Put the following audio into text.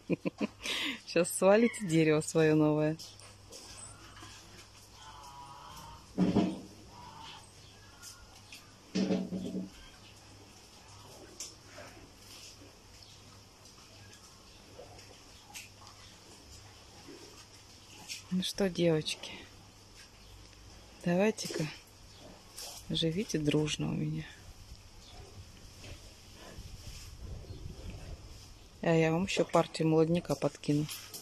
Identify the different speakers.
Speaker 1: Сейчас свалите дерево свое новое. Ну что, девочки, давайте-ка живите дружно у меня. А я вам еще партию молодняка подкину.